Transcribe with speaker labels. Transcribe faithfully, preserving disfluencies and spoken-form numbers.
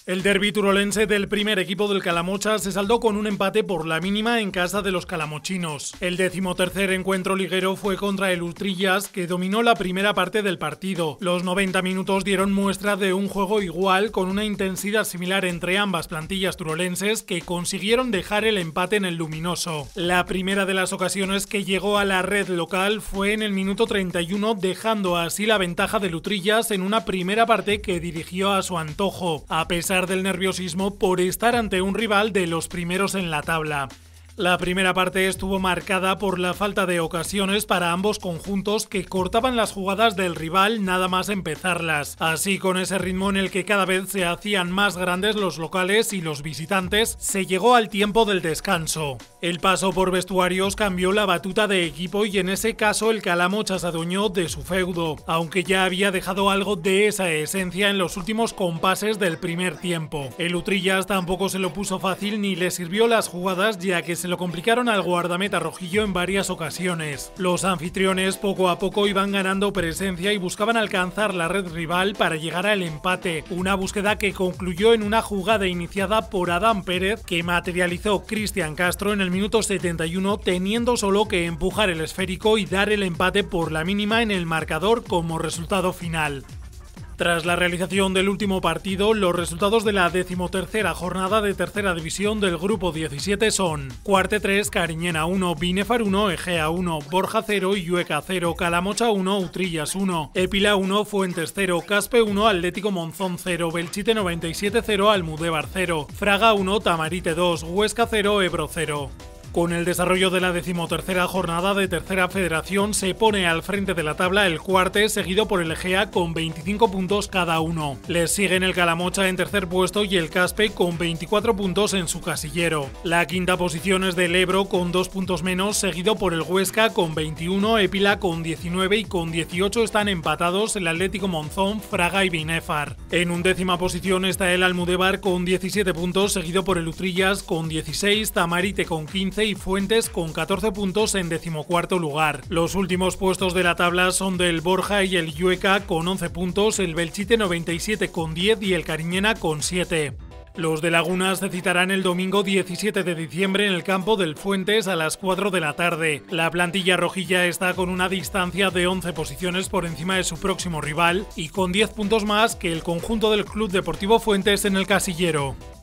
Speaker 1: El derbi turolense del primer equipo del Calamocha se saldó con un empate por la mínima en casa de los calamochinos. El decimotercer encuentro liguero fue contra el Utrillas, que dominó la primera parte del partido. Los noventa minutos dieron muestra de un juego igual, con una intensidad similar entre ambas plantillas turolenses que consiguieron dejar el empate en el luminoso. La primera de las ocasiones que llegó a la red local fue en el minuto treinta y uno, dejando así la ventaja del Utrillas en una primera parte que dirigió a su antojo, a pesar del nerviosismo por estar ante un rival de los primeros en la tabla. La primera parte estuvo marcada por la falta de ocasiones para ambos conjuntos, que cortaban las jugadas del rival nada más empezarlas. Así, con ese ritmo en el que cada vez se hacían más grandes los locales y los visitantes, se llegó al tiempo del descanso. El paso por vestuarios cambió la batuta de equipo y en ese caso el Calamocha se adueñó de su feudo, aunque ya había dejado algo de esa esencia en los últimos compases del primer tiempo. El Utrillas tampoco se lo puso fácil ni le sirvió las jugadas, ya que se lo complicaron al guardameta rojillo en varias ocasiones. Los anfitriones poco a poco iban ganando presencia y buscaban alcanzar la red rival para llegar al empate, una búsqueda que concluyó en una jugada iniciada por Adán Pérez que materializó Cristian Castro en el minuto setenta y uno, teniendo solo que empujar el esférico y dar el empate por la mínima en el marcador como resultado final. Tras la realización del último partido, los resultados de la decimotercera jornada de tercera división del grupo diecisiete son: Cuarte tres, Cariñena uno, Binefar uno, Egea uno, Borja cero, Illueca cero, Calamocha uno, Utrillas uno, Épila uno, Fuentes cero, Caspe uno, Atlético Monzón cero, Belchite noventa y siete cero, Almudévar cero, Fraga uno, Tamarite dos, Huesca cero, Ebro cero. Con el desarrollo de la decimotercera jornada de tercera federación se pone al frente de la tabla el Cuarte, seguido por el Egea con veinticinco puntos cada uno. Les siguen el Calamocha en tercer puesto y el Caspe con veinticuatro puntos en su casillero. La quinta posición es del Ebro con dos puntos menos, seguido por el Huesca con veintiuno, Épila con diecinueve y con dieciocho están empatados el Atlético Monzón, Fraga y Binefar. En undécima posición está el Almudévar con diecisiete puntos, seguido por el Utrillas con dieciséis, Tamarite con quince y Fuentes con catorce puntos en decimocuarto lugar. Los últimos puestos de la tabla son del Borja y el Illueca con once puntos, el Belchite noventa y siete con diez y el Cariñena con siete. Los de Lagunas se citarán el domingo diecisiete de diciembre en el campo del Fuentes a las cuatro de la tarde. La plantilla rojilla está con una distancia de once posiciones por encima de su próximo rival y con diez puntos más que el conjunto del Club Deportivo Fuentes en el casillero.